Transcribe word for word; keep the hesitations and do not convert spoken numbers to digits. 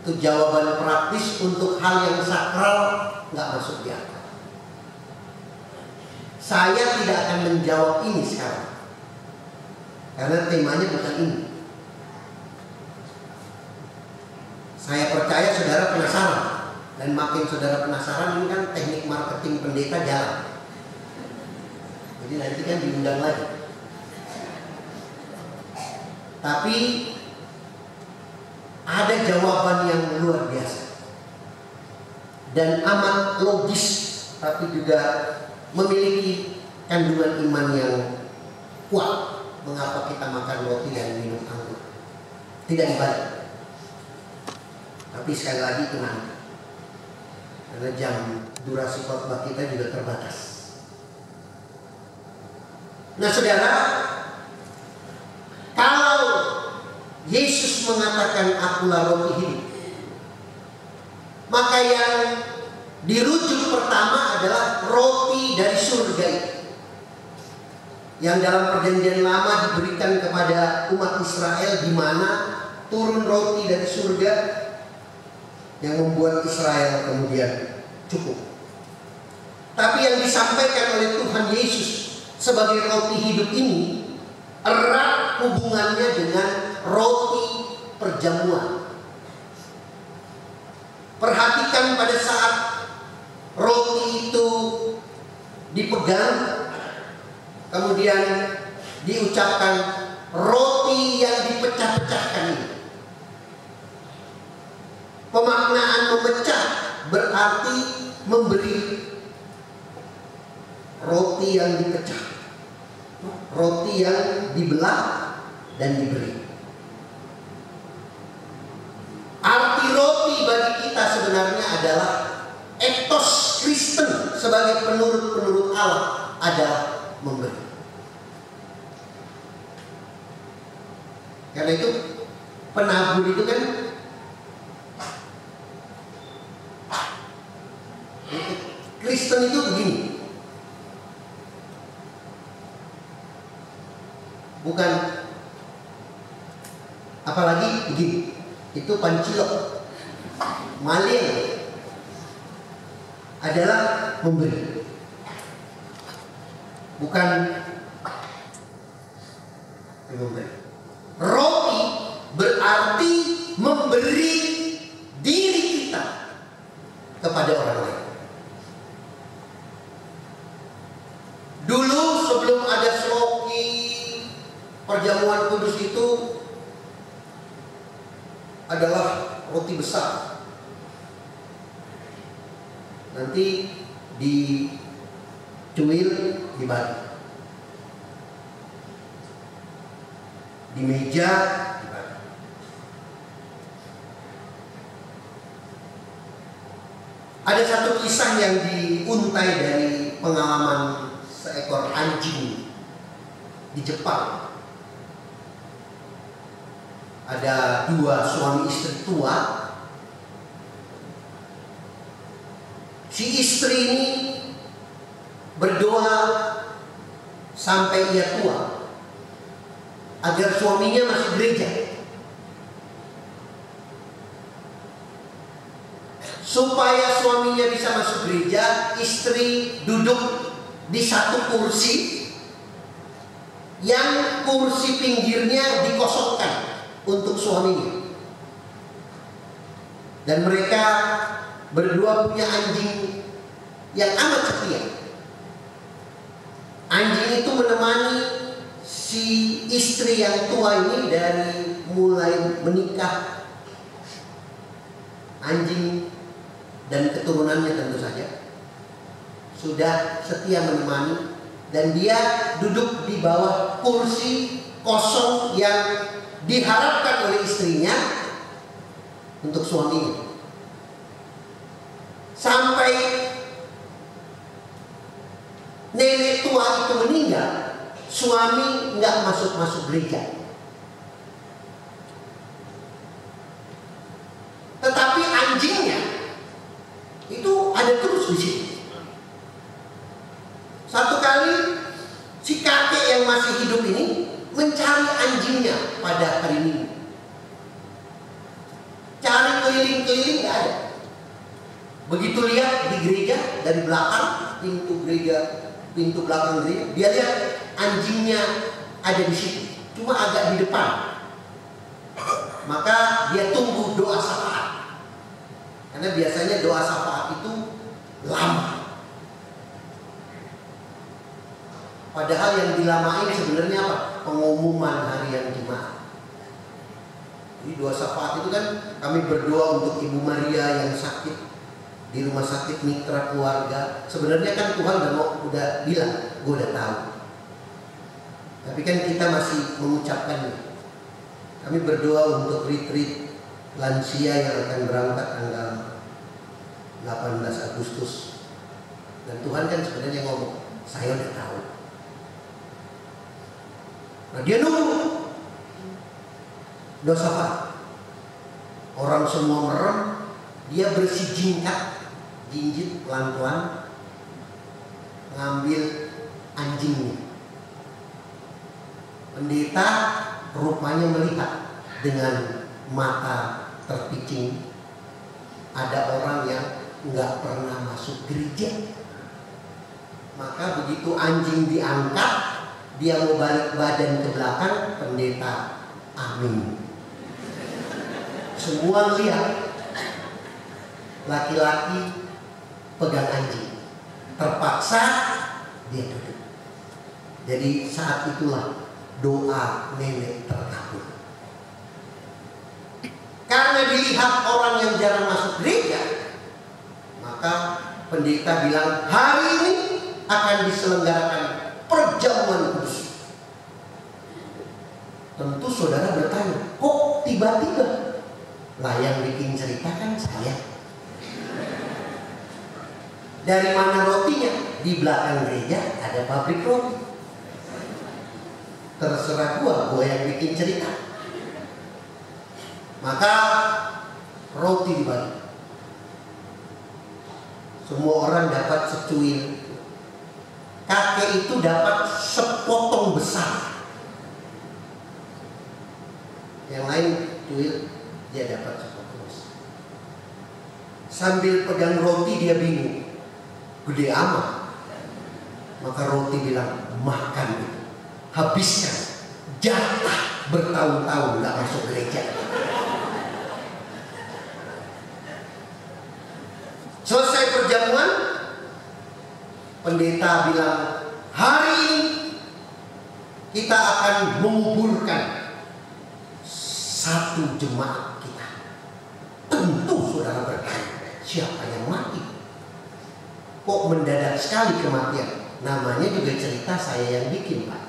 Itu jawaban praktis untuk hal yang sakral, nggak masuk di akal. Saya tidak akan menjawab ini sekarang, karena temanya bukan ini. Saya percaya saudara penasaran, dan makin saudara penasaran, ini kan teknik marketing pendeta jalan. Jadi nanti kan diundang lagi. Tapi ada jawaban yang luar biasa dan amat logis, tapi juga memiliki kandungan iman yang kuat. Mengapa kita makan roti dan minum anggur? Tidak dibalik. Tapi sekali lagi tenang, karena jam durasi khotbah kita juga terbatas. Nah saudara, kalau Yesus mengatakan akulah roti hidup, maka yang dirujuk pertama adalah roti dari surga yang dalam perjanjian lama diberikan kepada umat Israel, di mana turun roti dari surga yang membuat Israel kemudian cukup. Tapi yang disampaikan oleh Tuhan Yesus sebagai roti hidup ini erat hubungannya dengan roti perjamuan. Perhatikan pada saat roti itu dipegang, kemudian diucapkan roti yang dipecah-pecahkan ini. Pemaknaan memecah berarti memberi. Roti yang dipecah, roti yang dibelah dan diberi. Arti roti bagi kita sebenarnya adalah etos Kristen sebagai penurut-penurut Allah adalah memberi. Karena itu penabur itu kan Kristen itu begini. Bukan apalagi begini. Itu pancilok. Maling adalah memberi. Bukan memberi. Roti berarti memberi diri kita kepada orang lain. Dulu sebelum ada sloki perjamuan kudus itu adalah roti besar. Nanti dicuil, dibagi. Di meja dibagi. Ada satu kisah yang diuntai dari pengalaman seekor anjing di Jepang. Ada dua suami istri tua. Si istri ini berdoa sampai ia tua agar suaminya masuk gereja, supaya suaminya bisa masuk gereja. Istri duduk di satu kursi yang kursi pinggirnya dikosongkan untuk suaminya. Dan mereka berdua punya anjing yang amat setia. Anjing itu menemani si istri yang tua ini dari mulai menikah. Anjing dan keturunannya tentu saja sudah setia menemani, dan dia duduk di bawah kursi kosong yang diharapkan oleh istrinya untuk suaminya. Sampai nenek tua itu meninggal, suami nggak masuk-masuk gereja. Tetapi anjingnya itu ada terus di situ. Satu kali si kakek yang masih hidup ini mencari anjingnya pada hari Minggu. Cari ke keliling-keliling nggak ada. Begitu lihat di gereja dari belakang, pintu gereja, pintu belakang gereja, dia lihat anjingnya ada di situ, cuma agak di depan. Maka dia tunggu doa syafaat, karena biasanya doa syafaat itu lama. Padahal yang dilamain sebenarnya apa? Pengumuman harian jemaat. Jadi doa syafaat itu kan kami berdoa untuk Ibu Maria yang sakit di rumah sakit mitra keluarga. Sebenarnya kan Tuhan udah, udah bilang, gue udah tahu. Tapi kan kita masih mengucapkannya. Kami berdoa untuk retreat lansia yang akan berangkat tanggal delapan belas Agustus. Dan Tuhan kan sebenarnya ngomong, saya udah tahu. Nah dia nunggu doa syafaat. Orang semua merem, dia bersih jingkat, jinjit pelan-pelan, ngambil anjingnya. Pendeta rupanya melihat dengan mata terpicing, ada orang yang nggak pernah masuk gereja. Maka begitu anjing diangkat, dia mau balik badan ke belakang, pendeta amin. Semua lihat laki-laki pegang anjing, terpaksa dia duduk. Jadi saat itulah doa nenek terkabul. Karena dilihat orang yang jarang masuk gereja, maka pendeta bilang hari ini akan diselenggarakan perjamuan kudus. Tentu saudara bertanya, kok tiba-tiba? Lah yang bikin cerita kan saya. Dari mana rotinya? Di belakang gereja ada pabrik roti. Terserah gua, gua yang bikin cerita. Maka roti dibagi. Semua orang dapat secuil. Kakek itu dapat sepotong besar. Yang lain cuil, dia dapat sepotong besar. Sambil pegang roti dia bingung, gede amat. Maka roti bilang, makan itu, habiskan, jatah bertahun-tahun gak masuk gereja. Selesai perjamuan, pendeta bilang, hari ini kita akan menguburkan satu jemaat kita. Tentu saudara bertanya, siapa yang mati? Kok mendadak sekali kematian? Namanya juga cerita saya yang bikin, Pak.